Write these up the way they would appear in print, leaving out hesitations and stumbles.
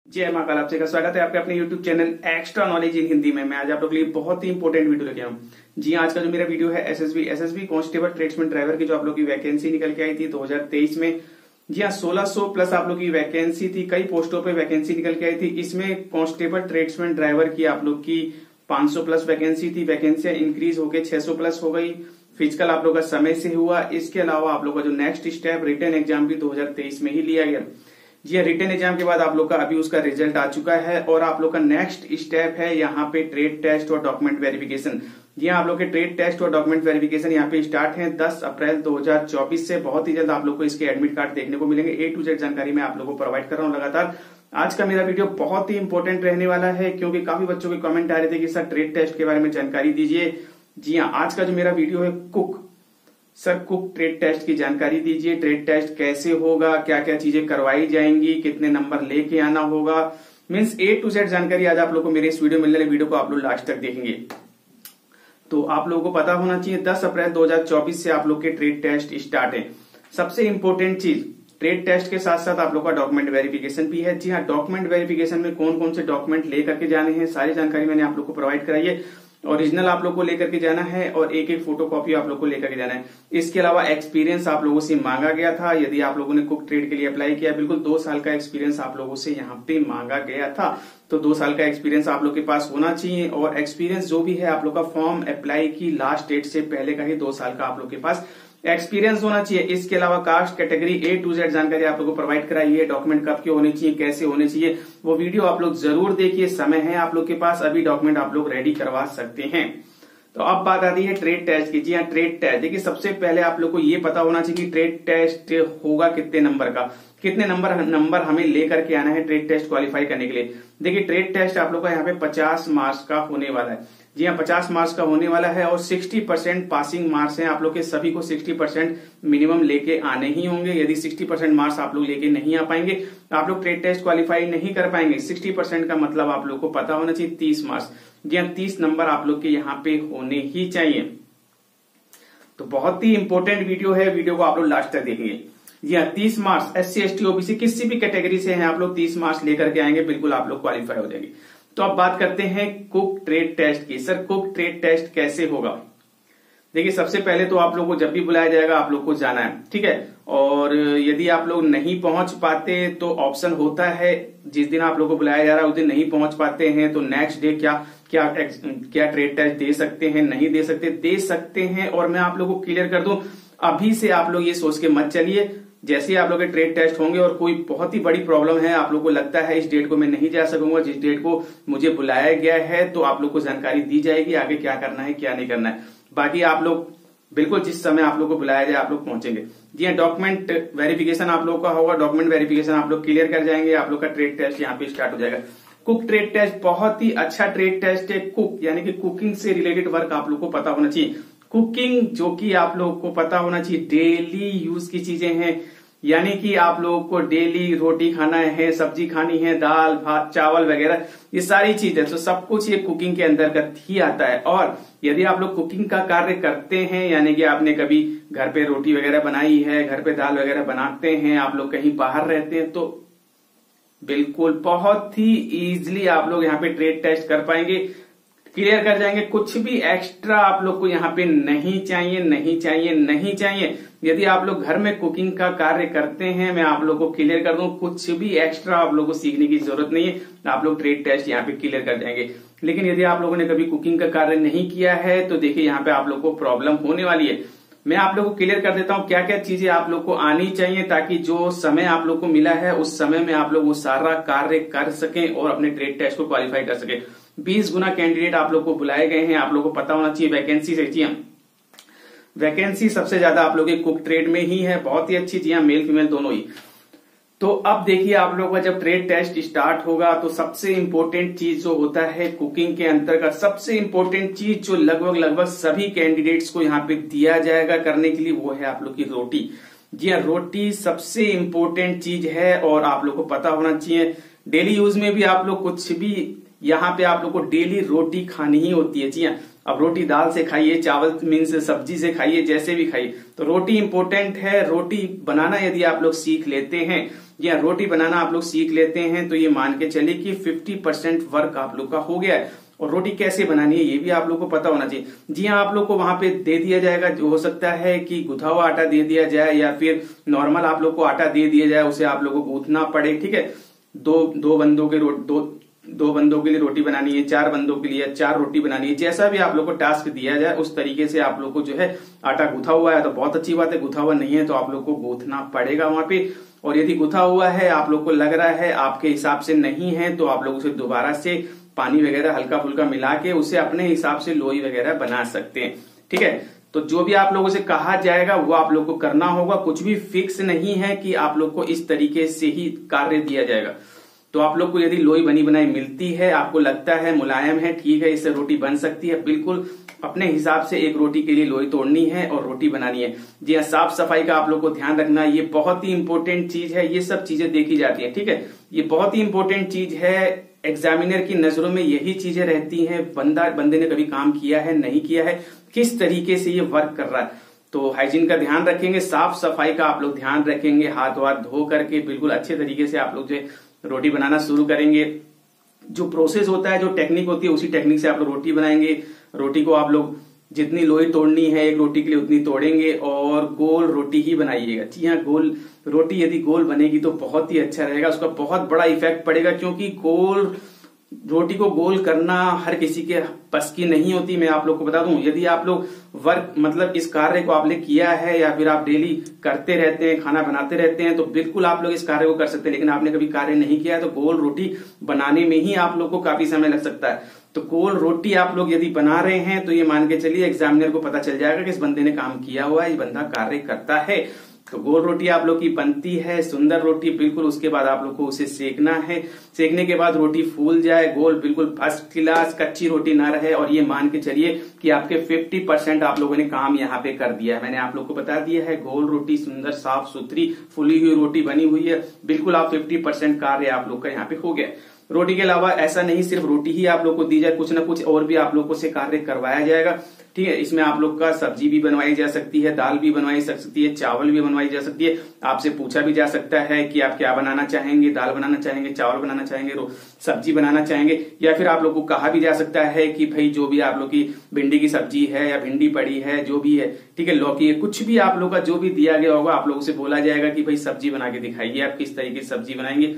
जय मां काल, आपसे का स्वागत है आपके अपने YouTube channel extra knowledge in Hindi में। मैं आज आप लोगों के लिए बहुत ही इंपॉर्टेंट वीडियो लेके आया हूं। जी आज का जो मेरा वीडियो है एसएसबी कांस्टेबल ट्रेड्समैन ड्राइवर की जो आप लोग की वैकेंसी निकल के आई थी 2023 में। जी हाँ, 1600 प्लस आप लोग की वैकेंसी थी, कई पोस्टों पे वैकेंसी निकल के आई थी। इसमें कांस्टेबल ट्रेड्समैन ड्राइवर की आप लोग की 500 प्लस वैकेंसी थी। वैकेंसियां इंक्रीज होकर 600 प्लस हो गई। फिजिकल आप लोग का समय से हुआ। इसके अलावा आप लोग का जो नेक्स्ट स्टेप रिटन एग्जाम भी 2023 में ही लिया गया। जी रिटन एग्जाम के बाद आप लोग का अभी उसका रिजल्ट आ चुका है और आप लोग का नेक्स्ट स्टेप है यहाँ पे ट्रेड टेस्ट और डॉक्यूमेंट वेरिफिकेशन। जी आप लोग के ट्रेड टेस्ट और डॉक्यूमेंट वेरिफिकेशन यहाँ पे स्टार्ट है 10 अप्रैल 2024 से। बहुत ही जल्द आप लोग को इसके एडमिट कार्ड देखने को मिलेंगे। A to Z जानकारी मैं आप लोग को प्रोवाइड कर रहा हूँ लगातार। आज का मेरा वीडियो बहुत ही इंपॉर्टेंट रहने वाला है क्योंकि काफी बच्चों के कमेंट आ रहे थे कि सर ट्रेड टेस्ट के बारे में जानकारी दीजिए। जी हाँ, आज का जो मेरा वीडियो है कुक ट्रेड टेस्ट की जानकारी दीजिए। ट्रेड टेस्ट कैसे होगा, क्या क्या चीजें करवाई जाएंगी, कितने नंबर लेके आना होगा, मीन्स A to Z जानकारी आज आप लोग को मेरे इस वीडियो मिलने वाले वीडियो को आप लोग लास्ट तक देखेंगे। तो आप लोगों को पता होना चाहिए 10 अप्रैल 2024 से आप लोग के ट्रेड टेस्ट स्टार्ट है। सबसे इंपॉर्टेंट चीज ट्रेड टेस्ट के साथ साथ आप लोग का डॉक्यूमेंट वेरिफिकेशन भी है। जी हाँ, डॉक्यूमेंट वेरिफिकेशन में कौन कौन से डॉक्यूमेंट लेकर के जाने हैं सारी जानकारी मैंने आप लोग को प्रोवाइड कराई है। ओरिजिनल आप लोग को लेकर के जाना है और एक एक फोटो कॉपी आप लोग को लेकर के जाना है। इसके अलावा एक्सपीरियंस आप लोगों से मांगा गया था। यदि आप लोगों ने कुक ट्रेड के लिए अप्लाई किया, बिल्कुल 2 साल का एक्सपीरियंस आप लोगों से यहाँ पे मांगा गया था। तो 2 साल का एक्सपीरियंस आप लोग के पास होना चाहिए और एक्सपीरियंस जो भी है आप लोग का फॉर्म अप्लाई की लास्ट डेट से पहले का ही 2 साल का आप लोग के पास एक्सपीरियंस होना चाहिए। इसके अलावा caste category A to Z जानकारी आप लोगों को प्रोवाइड कराई है। डॉक्यूमेंट कब के होने चाहिए, कैसे होने चाहिए, वो वीडियो आप लोग जरूर देखिए। समय है आप लोग के पास, अभी डॉक्यूमेंट आप लोग रेडी करवा सकते हैं। तो अब बात आती है ट्रेड टेस्ट की। जी हाँ, ट्रेड टेस्ट देखिए सबसे पहले आप लोग को ये पता होना चाहिए कि ट्रेड टेस्ट होगा कितने नंबर का, कितने नंबर हमें लेकर के आना है ट्रेड टेस्ट क्वालिफाई करने के लिए। देखिए ट्रेड टेस्ट आप लोग का यहाँ पे 50 मार्क्स का होने वाला है। जी हाँ, 50 मार्क्स का होने वाला है और 60% पासिंग मार्क्स हैं। आप लोग के सभी को 60% मिनिमम लेके आने ही होंगे। यदि 60% मार्क्स आप लोग लेके नहीं आ पाएंगे, आप लोग ट्रेड टेस्ट क्वालिफाई नहीं कर पाएंगे। 60% का मतलब आप लोग को पता होना चाहिए 30 मार्क्स। जी हाँ, 30 नंबर आप लोग के यहाँ पे होने ही चाहिए। तो बहुत ही इंपॉर्टेंट वीडियो है, वीडियो को आप लोग लास्ट तक देखेंगे। जी हाँ, 30 मार्क्स SC ST OBC किसी भी कैटेगरी से हैं आप लोग 30 मार्क्स लेकर के आएंगे, बिल्कुल आप लोग क्वालिफाई हो जाएंगे। तो अब बात करते हैं कुक ट्रेड टेस्ट की। सर कुक ट्रेड टेस्ट कैसे होगा? देखिए सबसे पहले तो आप लोग को जब भी बुलाया जाएगा आप लोग को जाना है, ठीक है। और यदि आप लोग नहीं पहुंच पाते तो ऑप्शन होता है, जिस दिन आप लोग को बुलाया जा रहा है उस दिन नहीं पहुंच पाते हैं तो नेक्स्ट डे क्या ट्रेड टेस्ट दे सकते हैं, नहीं दे सकते हैं। और मैं आप लोग को क्लियर कर दूं, अभी से आप लोग ये सोच के मत चलिए जैसे ही आप लोग के ट्रेड टेस्ट होंगे और कोई बहुत ही बड़ी प्रॉब्लम है, आप लोग को लगता है इस डेट को मैं नहीं जा सकूंगा, जिस डेट को मुझे बुलाया गया है, तो आप लोग को जानकारी दी जाएगी आगे क्या करना है क्या नहीं करना है। बाकी आप लोग बिल्कुल जिस समय आप लोग को बुलाया जाए आप लोग पहुंचेंगे। जी हाँ, डॉक्यूमेंट वेरिफिकेशन आप लोग का होगा। डॉक्यूमेंट वेरिफिकेशन आप लोग क्लियर कर जाएंगे, आप लोग का ट्रेड टेस्ट यहाँ पे स्टार्ट हो जाएगा। कुक ट्रेड टेस्ट बहुत ही अच्छा ट्रेड टेस्ट है। कुक यानी कि कुकिंग से रिलेटेड वर्क आप लोग को पता होना चाहिए। कुकिंग जो कि आप लोग को पता होना चाहिए डेली यूज की चीजें हैं, यानी कि आप लोगों को डेली रोटी खाना है, सब्जी खानी है, दाल भात चावल वगैरह ये सारी चीजें, तो सब कुछ ये कुकिंग के अंतर्गत ही आता है। और यदि आप लोग कुकिंग का कार्य करते हैं, यानी कि आपने कभी घर पे रोटी वगैरह बनाई है, घर पे दाल वगैरह बनाते हैं, आप लोग कहीं बाहर रहते हैं, तो बिल्कुल बहुत ही इजीली आप लोग यहाँ पे ट्रेड टेस्ट कर पाएंगे, क्लियर कर जाएंगे। कुछ भी एक्स्ट्रा आप लोग को यहाँ पे नहीं चाहिए। यदि आप लोग घर में कुकिंग का कार्य करते हैं, मैं आप लोग को क्लियर कर दूं, कुछ भी एक्स्ट्रा आप लोग को सीखने की जरूरत नहीं है, आप लोग ट्रेड टेस्ट यहाँ पे क्लियर कर जाएंगे। लेकिन यदि आप लोगों ने कभी कुकिंग का कार्य नहीं किया है तो देखिए यहाँ पे आप लोग को प्रॉब्लम होने वाली है। मैं आप लोग को क्लियर कर देता हूँ क्या क्या चीजें आप लोग को आनी चाहिए, ताकि जो समय आप लोग को मिला है उस समय में आप लोग वो सारा कार्य कर सकें और अपने ट्रेड टेस्ट को क्वालिफाई कर सके। 20 गुना कैंडिडेट आप लोग को बुलाए गए हैं, आप लोग को पता होना चाहिए वैकेंसी से। जी हाँ, वैकेंसी सबसे ज्यादा आप लोग के कुक ट्रेड में ही है, बहुत ही अच्छी। जी हाँ, मेल फीमेल दोनों ही। तो अब देखिए आप लोग का जब ट्रेड टेस्ट स्टार्ट होगा तो सबसे इंपॉर्टेंट चीज जो होता है कुकिंग के अंतर्गत, सबसे इंपॉर्टेंट चीज जो लगभग सभी कैंडिडेट्स को यहाँ पे दिया जाएगा करने के लिए, वो है आप लोग की रोटी। जी हाँ, रोटी सबसे इंपॉर्टेंट चीज है और आप लोग को पता होना चाहिए। डेली यूज में भी आप लोग कुछ भी यहाँ पे आप लोग को डेली रोटी खानी ही होती है। जी हाँ, अब रोटी दाल से खाइए, चावल मीन्स सब्जी से खाइए, जैसे भी खाइए, तो रोटी इंपॉर्टेंट है। रोटी बनाना यदि आप लोग सीख लेते हैं या रोटी बनाना आप लोग सीख लेते हैं तो ये मान के चलिए कि 50% वर्क आप लोग का हो गया है। और रोटी कैसे बनानी है ये भी आप लोग को पता होना चाहिए। जी हाँ, आप लोग को वहां पे दे दिया जाएगा, जो हो सकता है कि गुथा हुआ आटा दे दिया जाए या फिर नॉर्मल आप लोग को आटा दे दिया जाए, उसे आप लोग को गूंथना पड़े। ठीक है, दो बंदों के लिए रोटी बनानी है, 4 बंदों के लिए 4 रोटी बनानी है, जैसा भी आप लोग को टास्क दिया जाए उस तरीके से आप लोग को जो है आटा गूथा हुआ है तो बहुत अच्छी बात है, गूथा हुआ नहीं है तो आप लोग को गूंथना पड़ेगा वहां पे। और यदि गुथा हुआ है, आप लोग को लग रहा है आपके हिसाब से नहीं है, तो आप लोग उसे दोबारा से पानी वगैरह हल्का फुल्का मिला के उसे अपने हिसाब से लोई वगैरह बना सकते हैं। ठीक है, तो जो भी आप लोगों से कहा जाएगा वो आप लोग को करना होगा। कुछ भी फिक्स नहीं है कि आप लोग को इस तरीके से ही कार्य दिया जाएगा। तो आप लोग को यदि लोई बनी बनाई मिलती है, आपको लगता है मुलायम है, ठीक है, इससे रोटी बन सकती है, बिल्कुल अपने हिसाब से एक रोटी के लिए लोई तोड़नी है और रोटी बनानी है। जी हाँ, साफ सफाई का आप लोग को ध्यान रखना, ये बहुत ही इंपॉर्टेंट चीज है। ये सब चीजें देखी जाती है। ठीक है, ये बहुत ही इंपॉर्टेंट चीज है। एग्जामिनर की नजरों में यही चीजें रहती हैं, बंदे ने कभी काम किया है नहीं किया है, किस तरीके से ये वर्क कर रहा है। तो हाइजीन का ध्यान रखेंगे, साफ सफाई का आप लोग ध्यान रखेंगे, हाथ वाथ धो करके बिल्कुल अच्छे तरीके से आप लोग जो रोटी बनाना शुरू करेंगे। जो प्रोसेस होता है, जो टेक्निक होती है, उसी टेक्निक से आप लोग रोटी बनाएंगे। रोटी को आप लोग जितनी लोई तोड़नी है एक रोटी के लिए उतनी तोड़ेंगे और गोल रोटी ही बनाइएगा। जी हाँ, गोल रोटी यदि गोल बनेगी तो बहुत ही अच्छा रहेगा, उसका बहुत बड़ा इफेक्ट पड़ेगा, क्योंकि गोल रोटी को गोल करना हर किसी के बस की नहीं होती। मैं आप लोग को बता दूं, यदि आप लोग वर्क मतलब इस कार्य को आपने किया है या फिर आप डेली करते रहते हैं, खाना बनाते रहते हैं, तो बिल्कुल आप लोग इस कार्य को कर सकते हैं। लेकिन आपने कभी कार्य नहीं किया है तो गोल रोटी बनाने में ही आप लोग को काफी समय लग सकता है। तो गोल रोटी आप लोग यदि बना रहे हैं तो ये मान के चलिए एग्जामिनर को पता चल जाएगा कि इस बंदे ने काम किया हुआ है, ये बंदा कार्य करता है। तो गोल रोटी आप लोग की बनती है, सुंदर रोटी बिल्कुल। उसके बाद आप लोग को उसे सेकना है। सेकने के बाद रोटी फूल जाए, गोल बिल्कुल फर्स्ट क्लास, कच्ची रोटी ना रहे, और ये मान के चलिए कि आपके 50% आप लोगों ने काम यहाँ पे कर दिया है। मैंने आप लोग को बता दिया है, गोल रोटी सुंदर साफ सुथरी फुली हुई रोटी बनी हुई है, बिल्कुल आप 50% कार्य आप लोग का यहाँ पे हो गया। रोटी के अलावा ऐसा नहीं सिर्फ रोटी ही आप लोग को दी जाए, कुछ ना कुछ और भी आप लोग को से कार्य करवाया जाएगा। ठीक है, इसमें आप लोग का सब्जी भी बनवाई जा सकती है, दाल भी बनवाई जा सकती है, चावल भी बनवाई जा सकती है। आपसे पूछा भी जा सकता है कि आप क्या बनाना चाहेंगे, दाल बनाना चाहेंगे, चावल बनाना चाहेंगे, सब्जी बनाना चाहेंगे, या फिर आप लोग को कहा भी जा सकता है कि भाई जो भी आप लोग की भिंडी की सब्जी है या भिंडी पड़ी है, जो भी है, ठीक है, लौकी है, कुछ भी आप लोग का जो भी दिया गया होगा आप लोगों से बोला जाएगा कि भाई सब्जी बना के दिखाइए, आप किस तरीके से सब्जी बनाएंगे,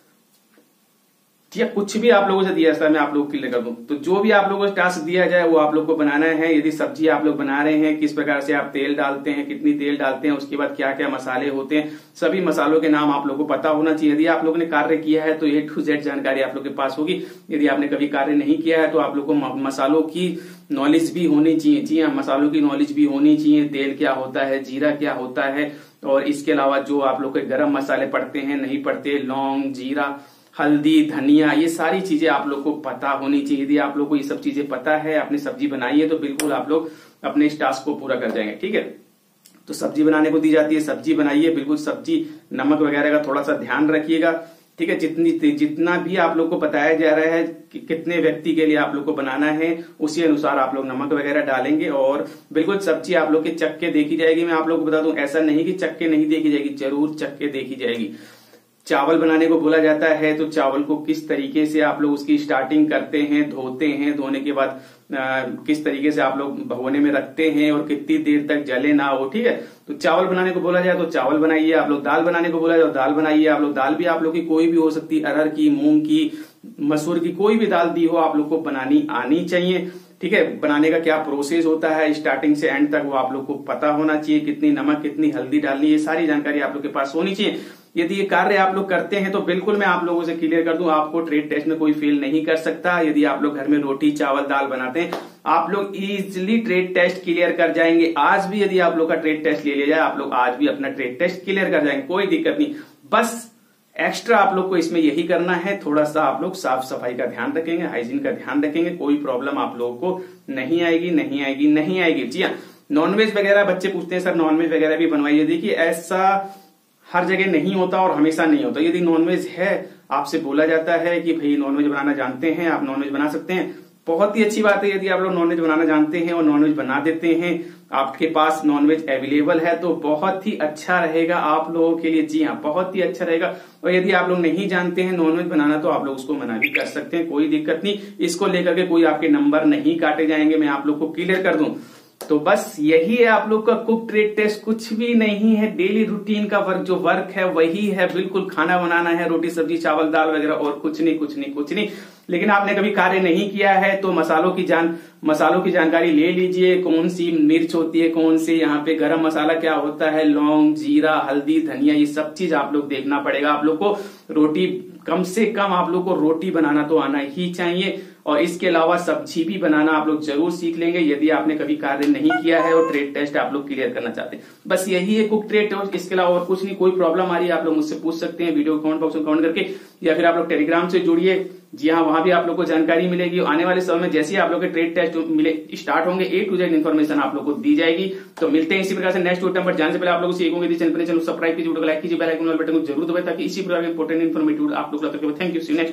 या कुछ भी आप लोगों से दिया जाता है मैं आप लोगों को क्लियर कर दूं। तो जो भी आप लोगों को टास्क दिया जाए वो आप लोग को बनाना है। यदि सब्जी आप लोग बना रहे हैं, किस प्रकार से आप तेल डालते हैं, कितनी तेल डालते हैं, उसके बाद क्या क्या मसाले होते हैं, सभी मसालों के नाम आप लोग को पता होना चाहिए। यदि आप लोगों ने कार्य किया है तो A to Z जानकारी आप लोग के पास होगी। यदि आपने कभी कार्य नहीं किया है तो आप लोग को मसालों की नॉलेज भी होनी चाहिए। जी हाँ, मसालों की नॉलेज भी होनी चाहिए, तेल क्या होता है, जीरा क्या होता है, और इसके अलावा जो आप लोग के गर्म मसाले पड़ते हैं नहीं पड़ते, लौंग, जीरा, हल्दी, धनिया, ये सारी चीजें आप लोग को पता होनी चाहिए। यदि आप लोग को ये सब चीजें पता है, आपने सब्जी बनाई है, तो बिल्कुल आप लोग अपने इस टास्क को पूरा कर जाएंगे। ठीक है, तो सब्जी बनाने को दी जाती है, सब्जी बनाइए, बिल्कुल सब्जी नमक वगैरह का थोड़ा सा ध्यान रखिएगा। ठीक है, जितना भी आप लोग को बताया जा रहा है कि कितने व्यक्ति के लिए आप लोग को बनाना है, उसी अनुसार आप लोग नमक वगैरह डालेंगे। और बिल्कुल सब्जी आप लोग के चक्के देखी जाएगी। मैं आप लोग को बता दूं, ऐसा नहीं कि चक्के नहीं देखी जाएगी, जरूर चक्के देखी जाएगी। चावल बनाने को बोला जाता है तो चावल को किस तरीके से आप लोग उसकी स्टार्टिंग करते हैं, धोते हैं, धोने के बाद किस तरीके से आप लोग भगोने में रखते हैं और कितनी देर तक जले ना हो। ठीक है, तो चावल बनाने को बोला जाए तो चावल बनाइए आप लोग, दाल बनाने को बोला जाए तो दाल बनाइए आप लोग। दाल भी आप लोग की कोई भी हो सकती है, अरहर की, मूंग की, मसूर की, कोई भी दाल दी हो आप लोग को बनानी आनी चाहिए। ठीक है, बनाने का क्या प्रोसेस होता है स्टार्टिंग से एंड तक वो आप लोग को पता होना चाहिए। कितनी नमक, कितनी हल्दी डालनी है, ये सारी जानकारी आप लोग के पास होनी चाहिए। यदि ये कार्य आप लोग करते हैं तो बिल्कुल मैं आप लोगों से क्लियर कर दूं, आपको ट्रेड टेस्ट में कोई फेल नहीं कर सकता। यदि आप लोग घर में रोटी, चावल, दाल बनाते हैं, आप लोग इजिली ट्रेड टेस्ट क्लियर कर जाएंगे। आज भी यदि आप लोग का ट्रेड टेस्ट ले लिया जाए, आप लोग आज भी अपना ट्रेड टेस्ट क्लियर कर जाएंगे, कोई दिक्कत नहीं। बस एक्स्ट्रा आप लोग को इसमें यही करना है, थोड़ा सा आप लोग साफ सफाई का ध्यान रखेंगे, हाइजीन का ध्यान रखेंगे, कोई प्रॉब्लम आप लोगों को नहीं आएगी, नहीं आएगी, नहीं आएगी। जी हाँ, नॉनवेज वगैरह बच्चे पूछते हैं सर नॉनवेज वगैरह भी बनवाइए। देखिए, ऐसा हर जगह नहीं होता और हमेशा नहीं होता। यदि नॉनवेज है, आपसे बोला जाता है कि भाई नॉनवेज बनाना जानते हैं, आप नॉनवेज बना सकते हैं, बहुत ही अच्छी बात है यदि आप लोग नॉनवेज बनाना जानते हैं और नॉनवेज बना देते हैं, आपके पास नॉनवेज अवेलेबल है तो बहुत ही अच्छा रहेगा आप लोगों के लिए। जी हाँ, बहुत ही अच्छा रहेगा। और यदि आप लोग नहीं जानते हैं नॉनवेज बनाना तो आप लोग उसको मना भी कर सकते हैं, कोई दिक्कत नहीं। इसको लेकर के कोई आपके नंबर नहीं काटे जाएंगे, मैं आप लोग को क्लियर कर दूं। तो बस यही है आप लोग का कुक ट्रेड टेस्ट, कुछ भी नहीं है। डेली रूटीन का वर्क जो वर्क है वही है, बिल्कुल खाना बनाना है, रोटी सब्जी चावल दाल वगैरह, और कुछ नहीं कुछ नहीं कुछ नहीं। लेकिन आपने कभी कार्य नहीं किया है तो मसालों की जानकारी ले लीजिए। कौन सी मिर्च होती है, कौन से यहाँ पे गरम मसाला क्या होता है, लौंग जीरा हल्दी धनिया, ये सब चीज आप लोग देखना पड़ेगा। आप लोग को रोटी कम से कम आप लोग को रोटी बनाना तो आना ही चाहिए, और इसके अलावा सब्जी भी बनाना आप लोग जरूर सीख लेंगे यदि आपने कभी कार्य नहीं किया है और ट्रेड टेस्ट आप लोग क्लियर करना चाहते हैं। बस यही है कुक ट्रेड टेस्ट, इसके अलावा और कुछ नहीं। कोई प्रॉब्लम आ रही है आप लोग मुझसे पूछ सकते हैं वीडियो कमेंट बॉक्स में कमेंट करके, या फिर आप लोग टेलीग्राम से जुड़िए। जी हाँ, वहां भी आप लोग को जानकारी मिलेगी। आने वाले समय में जैसे ही आप लोग के ट्रेड टेस्ट स्टार्ट होंगे A to Z इन्फॉर्मेशन आप लोग को दी जाएगी। तो मिलते हैं इसी प्रकार से नेक्स्ट वीडियो पर। जाने से पहले आप लोग सीखोगे चैनल सब्सक्राइब कीजिए, वीडियो को लाइक कीजिए, बेल आइकन वाले बटन को जरूर दबाएं ताकि इसी प्रकार के इंपॉर्टेंट इन्फॉर्मेटिव आप लोग। Thank you, see you next.